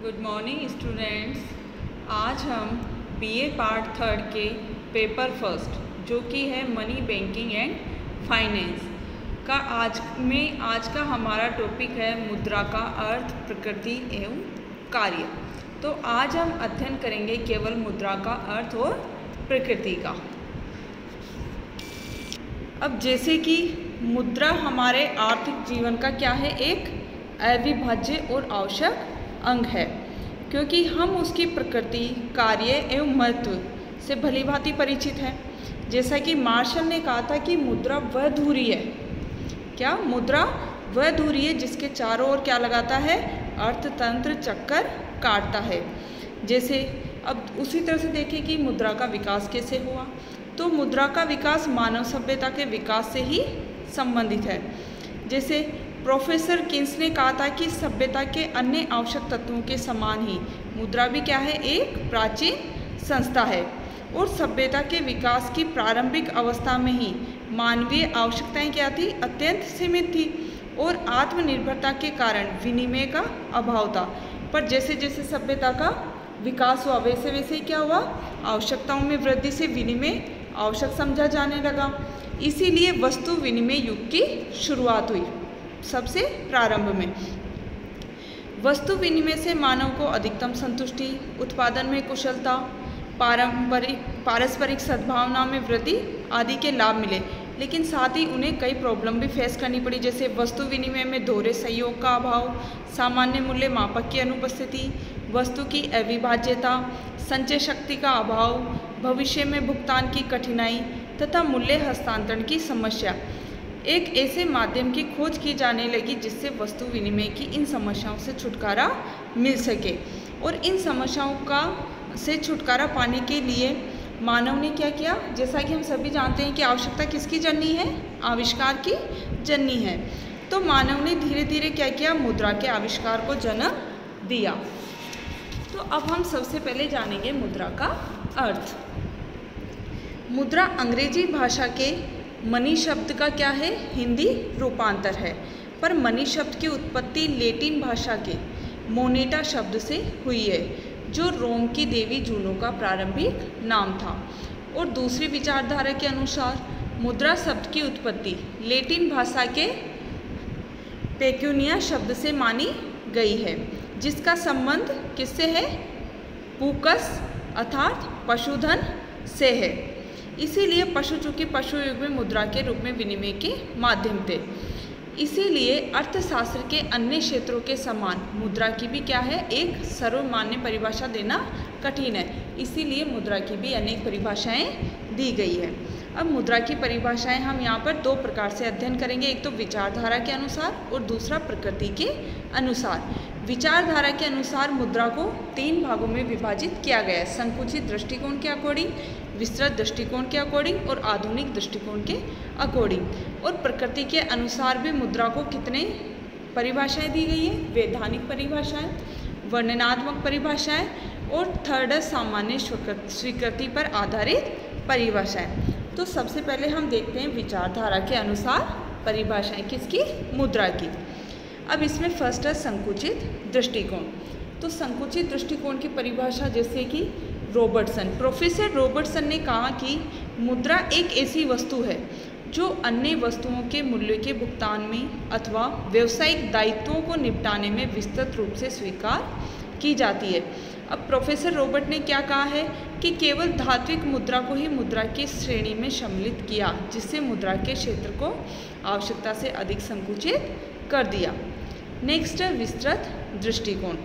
Good morning students. आज हम BA part 3 के पेपर फर्स्ट जो कि है मनी बैंकिंग एंड फाइनेंस का आज का हमारा टॉपिक है मुद्रा का अर्थ, प्रकृति एवं कार्य। तो आज हम अध्ययन करेंगे केवल मुद्रा का अर्थ और प्रकृति का। अब जैसे कि मुद्रा हमारे आर्थिक जीवन का क्या है, एक अविभाज्य और आवश्यक अंग है, क्योंकि हम उसकी प्रकृति, कार्य एवं महत्व से भलीभांति परिचित हैं। जैसा कि मार्शल ने कहा था कि मुद्रा वह धुरी है, क्या मुद्रा वह धुरी है जिसके चारों ओर क्या लगाता है, अर्थतंत्र चक्कर काटता है। जैसे अब उसी तरह से देखें कि मुद्रा का विकास कैसे हुआ, तो मुद्रा का विकास मानव सभ्यता के विकास से ही संबंधित है। जैसे प्रोफेसर किन्स ने कहा था कि सभ्यता के अन्य आवश्यक तत्वों के समान ही मुद्रा भी क्या है, एक प्राचीन संस्था है और सभ्यता के विकास की प्रारंभिक अवस्था में ही मानवीय आवश्यकताएं क्या थी, अत्यंत सीमित थी और आत्मनिर्भरता के कारण विनिमय का अभाव था। पर जैसे जैसे सभ्यता का विकास हुआ वैसे वैसे क्या हुआ, आवश्यकताओं में वृद्धि से विनिमय आवश्यक समझा जाने लगा। इसीलिए वस्तु विनिमय युग की शुरुआत हुई। सबसे प्रारंभ में वस्तु विनिमय से मानव को अधिकतम संतुष्टि, उत्पादन में कुशलता, पारस्परिक सद्भावना में वृद्धि आदि के लाभ मिले, लेकिन साथ ही उन्हें कई प्रॉब्लम भी फेस करनी पड़ी। जैसे वस्तु विनिमय में दोहरे सहयोग का अभाव, सामान्य मूल्य मापक की अनुपस्थिति, वस्तु की अविभाज्यता, संचय शक्ति का अभाव, भविष्य में भुगतान की कठिनाई तथा मूल्य हस्तांतरण की समस्या। एक ऐसे माध्यम की खोज की जाने लगी जिससे वस्तु विनिमय की इन समस्याओं से छुटकारा मिल सके। और इन समस्याओं से छुटकारा पाने के लिए मानव ने क्या किया, जैसा कि हम सभी जानते हैं कि आवश्यकता किसकी जननी है, आविष्कार की जननी है। तो मानव ने धीरे धीरे क्या किया, मुद्रा के आविष्कार को जन्म दिया। तो अब हम सबसे पहले जानेंगे मुद्रा का अर्थ। मुद्रा अंग्रेजी भाषा के मनी शब्द का क्या है, हिंदी रूपांतर है, पर मनी शब्द की उत्पत्ति लैटिन भाषा के मोनेटा शब्द से हुई है, जो रोम की देवी जूनो का प्रारंभिक नाम था। और दूसरी विचारधारा के अनुसार मुद्रा शब्द की उत्पत्ति लैटिन भाषा के पेक्यूनिया शब्द से मानी गई है, जिसका संबंध किससे है, पुकस अर्थात पशुधन से है। इसीलिए पशु चूंकि पशु युग में मुद्रा के रूप में विनिमय के माध्यम थे, इसीलिए अर्थशास्त्र के अन्य क्षेत्रों के समान मुद्रा की भी क्या है, एक सर्वमान्य परिभाषा देना कठिन है। इसीलिए मुद्रा की भी अनेक परिभाषाएं दी गई है। अब मुद्रा की परिभाषाएं हम यहाँ पर दो प्रकार से अध्ययन करेंगे, एक तो विचारधारा के अनुसार और दूसरा प्रकृति के अनुसार। विचारधारा के अनुसार मुद्रा को 3 भागों में विभाजित किया गया है, संकुचित दृष्टिकोण के अकॉर्डिंग, विस्तृत दृष्टिकोण के अकॉर्डिंग और आधुनिक दृष्टिकोण के अकॉर्डिंग। और प्रकृति के अनुसार भी मुद्रा को कितने परिभाषाएं दी गई है, वैधानिक परिभाषाएं, वर्णनात्मक परिभाषाएं और थर्ड सामान्य स्वीकृति पर आधारित परिभाषाएं। तो सबसे पहले हम देखते हैं विचारधारा के अनुसार परिभाषाएं किसकी, मुद्रा की। अब इसमें फर्स्ट है संकुचित दृष्टिकोण। तो संकुचित दृष्टिकोण की परिभाषा जैसे कि प्रोफेसर रॉबर्टसन ने कहा कि मुद्रा एक ऐसी वस्तु है जो अन्य वस्तुओं के मूल्य के भुगतान में अथवा व्यावसायिक दायित्वों को निपटाने में विस्तृत रूप से स्वीकार की जाती है। अब प्रोफेसर रॉबर्ट ने क्या कहा है कि केवल धात्विक मुद्रा को ही मुद्रा की श्रेणी में सम्मिलित किया, जिससे मुद्रा के क्षेत्र को आवश्यकता से अधिक संकुचित कर दिया। नेक्स्ट है विस्तृत दृष्टिकोण।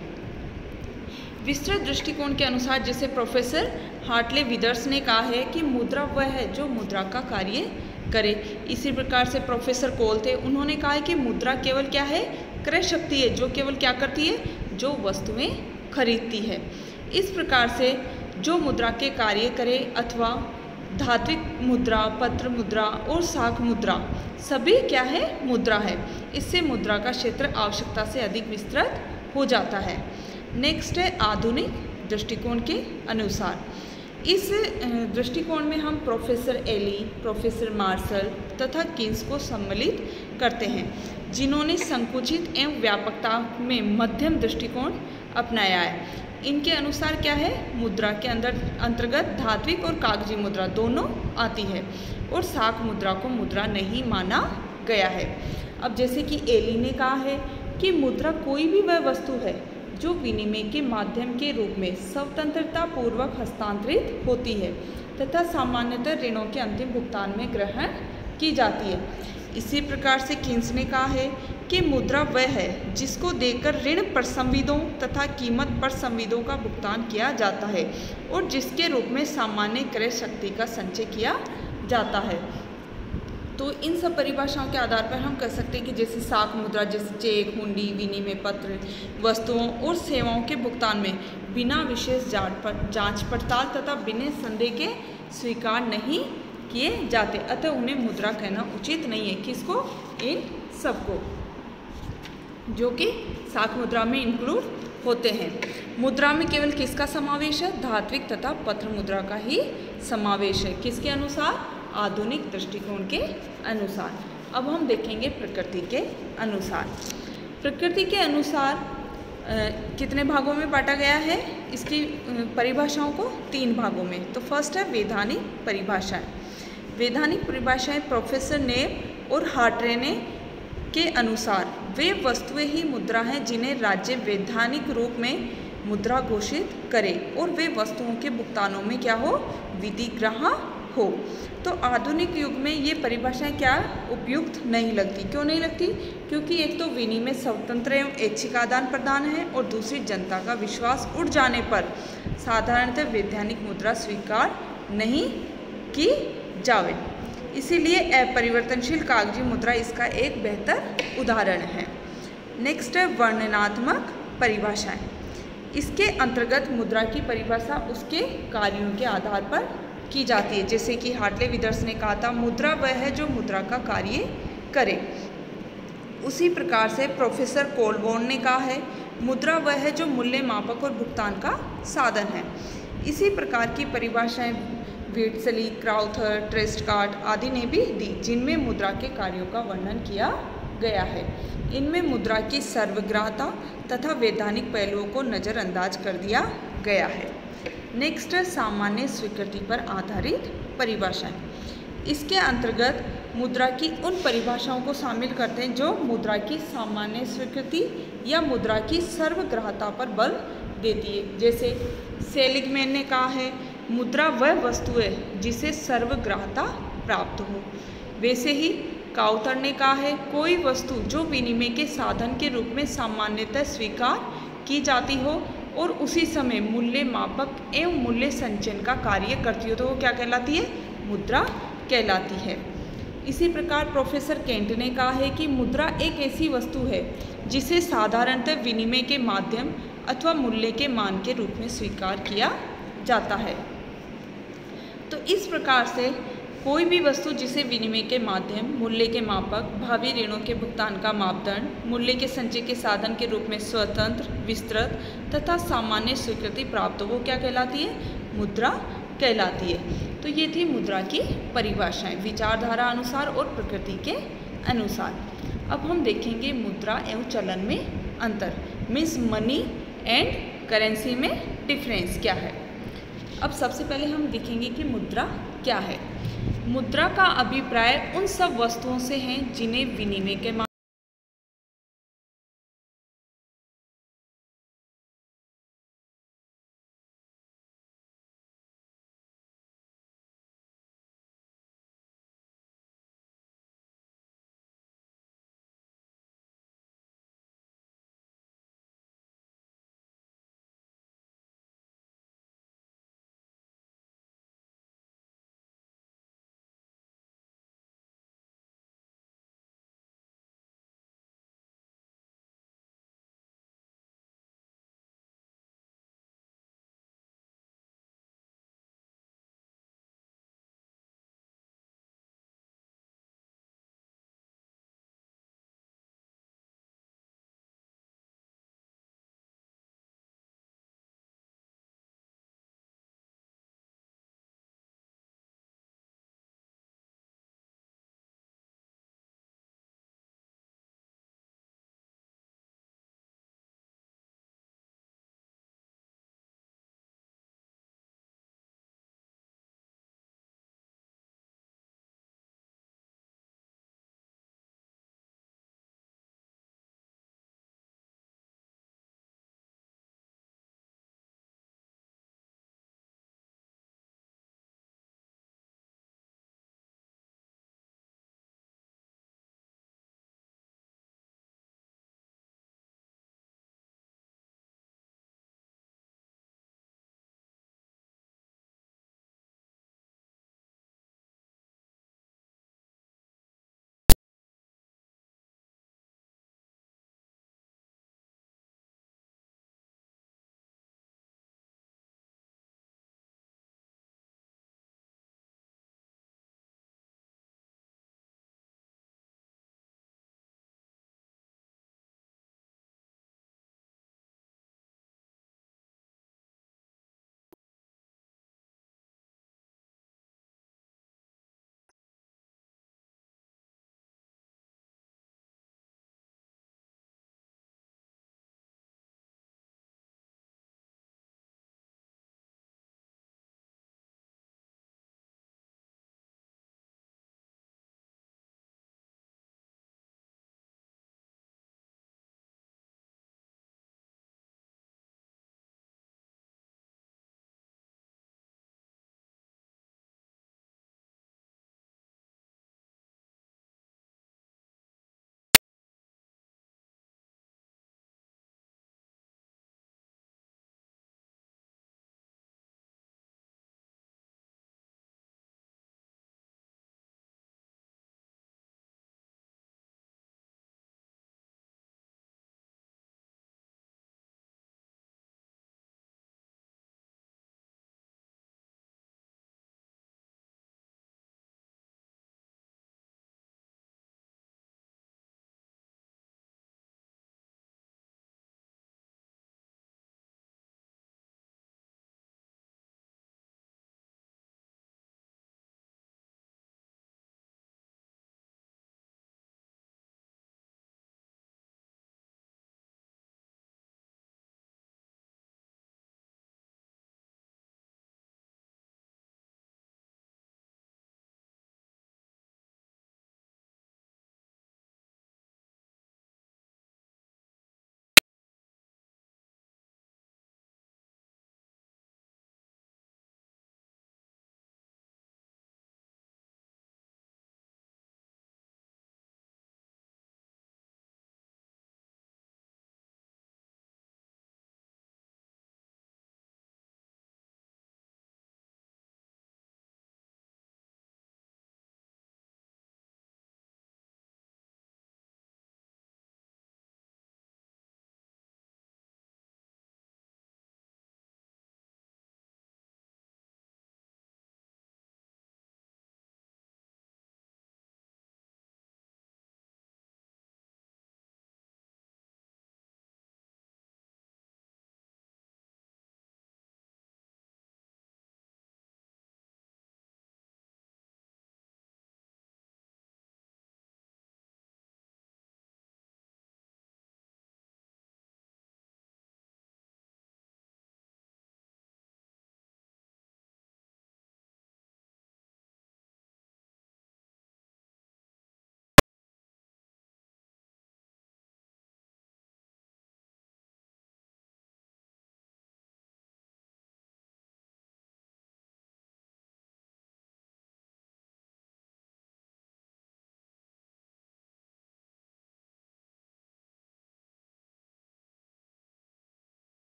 विस्तृत दृष्टिकोण के अनुसार जैसे प्रोफेसर हार्टले विदर्स ने कहा है कि मुद्रा वह है जो मुद्रा का कार्य करे। इसी प्रकार से प्रोफेसर कोल थे, उन्होंने कहा है कि मुद्रा केवल क्या है, क्रय शक्ति है, जो केवल क्या करती है, जो वस्तुएं खरीदती है। इस प्रकार से जो मुद्रा के कार्य करे अथवा धात्विक मुद्रा, पत्र मुद्रा और शाक मुद्रा सभी क्या है, मुद्रा है। इससे मुद्रा का क्षेत्र आवश्यकता से अधिक विस्तृत हो जाता है। नेक्स्ट है आधुनिक दृष्टिकोण के अनुसार। इस दृष्टिकोण में हम प्रोफेसर एली, प्रोफेसर मार्शल तथा किन्स को सम्मिलित करते हैं, जिन्होंने संकुचित एवं व्यापकता में मध्यम दृष्टिकोण अपनाया है। इनके अनुसार क्या है, मुद्रा के अंतर्गत धात्विक और कागजी मुद्रा दोनों आती है और शाक मुद्रा को मुद्रा नहीं माना गया है। अब जैसे कि एली ने कहा है कि मुद्रा कोई भी वह वस्तु है जो विनिमय के माध्यम के रूप में स्वतंत्रता पूर्वक हस्तांतरित होती है तथा सामान्यतः ऋणों के अंतिम भुगतान में ग्रहण की जाती है। इसी प्रकार से किन्स ने कहा है कि मुद्रा वह है जिसको देकर ऋण पर संविदों तथा कीमत पर संविदों का भुगतान किया जाता है और जिसके रूप में सामान्य क्रय शक्ति का संचय किया जाता है। तो इन सब परिभाषाओं के आधार पर हम कह सकते हैं कि जैसे शाक मुद्रा, जैसे चेक, हुंडी, विनिमय पत्र, वस्तुओं और सेवाओं के भुगतान में बिना विशेष जांच पड़ताल तथा बिना संदेह के स्वीकार नहीं किए जाते, अतः उन्हें मुद्रा कहना उचित नहीं है। किसको? इन सबको, जो कि शाक मुद्रा में इंक्लूड होते हैं। मुद्रा में केवल किसका समावेश है? धात्विक तथा पत्र मुद्रा का ही समावेश है। किसके अनुसार? आधुनिक दृष्टिकोण के अनुसार। अब हम देखेंगे प्रकृति के अनुसार। प्रकृति के अनुसार कितने भागों में बांटा गया है? इसकी परिभाषाओं को 3 भागों में। तो फर्स्ट है वैधानिक परिभाषाएं। वैधानिक परिभाषाएं प्रोफेसर नेप और हार्ट्रेने के अनुसार वे वस्तुएं ही मुद्रा हैं जिन्हें राज्य वैधानिक रूप में मुद्रा घोषित करे और वे वस्तुओं के भुगतानों में क्या हो? विधिग्राह्य हो। तो आधुनिक युग में ये परिभाषाएं क्या उपयुक्त नहीं लगती। क्यों नहीं लगती? क्योंकि एक तो विनिमय स्वतंत्र एवं ऐच्छिक आदान प्रदान है और दूसरी जनता का विश्वास उठ जाने पर साधारणतः वैधानिक मुद्रा स्वीकार नहीं की जावे। इसीलिए अपरिवर्तनशील कागजी मुद्रा इसका एक बेहतर उदाहरण है। नेक्स्ट है वर्णनात्मक परिभाषाएं। इसके अंतर्गत मुद्रा की परिभाषा उसके कार्यों के आधार पर की जाती है। जैसे कि हार्टले विदर्स ने कहा था, मुद्रा वह है जो मुद्रा का कार्य करे। उसी प्रकार से प्रोफेसर कोलबोर्न ने कहा है, मुद्रा वह है जो मूल्य मापक और भुगतान का साधन है। इसी प्रकार की परिभाषाएं वेट्सली, क्राउथर, ट्रेस्टकार्ट आदि ने भी दी, जिनमें मुद्रा के कार्यों का वर्णन किया गया है। इनमें मुद्रा की सर्वग्राह्यता तथा वैधानिक पहलुओं को नज़रअंदाज कर दिया गया है। नेक्स्ट है सामान्य स्वीकृति पर आधारित परिभाषाएं। इसके अंतर्गत मुद्रा की उन परिभाषाओं को शामिल करते हैं जो मुद्रा की सामान्य स्वीकृति या मुद्रा की सर्वग्राह्यता पर बल देती है। जैसे सेलिगमैन ने कहा है, मुद्रा वह वस्तु है जिसे सर्वग्राह्यता प्राप्त हो। वैसे ही काउथर ने कहा है, कोई वस्तु जो विनिमय के साधन के रूप में सामान्यतः स्वीकार की जाती हो और उसी समय मूल्य मापक एवं मूल्य संचयन का कार्य करती हो तो वो क्या कहलाती है? मुद्रा कहलाती है। इसी प्रकार प्रोफेसर केंट ने कहा है कि मुद्रा एक ऐसी वस्तु है जिसे साधारणतः विनिमय के माध्यम अथवा मूल्य के मान के रूप में स्वीकार किया जाता है। तो इस प्रकार से कोई भी वस्तु जिसे विनिमय के माध्यम, मूल्य के मापक, भावी ऋणों के भुगतान का मापदंड, मूल्य के संचय के साधन के रूप में स्वतंत्र, विस्तृत तथा सामान्य स्वीकृति प्राप्त हो, वो क्या कहलाती है? मुद्रा कहलाती है। तो ये थी मुद्रा की परिभाषाएं विचारधारा अनुसार और प्रकृति के अनुसार। अब हम देखेंगे मुद्रा एवं चलन में अंतर, मीन्स मनी एंड करेंसी में डिफरेंस क्या है। अब सबसे पहले हम देखेंगे कि मुद्रा क्या है। मुद्रा का अभिप्राय उन सब वस्तुओं से है जिन्हें विनिमय के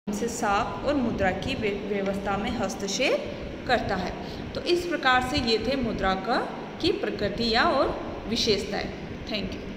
से साख और मुद्रा की व्यवस्था में हस्तक्षेप करता है। तो इस प्रकार से ये थे मुद्रा की प्रकृति या और विशेषताएं। Thank you.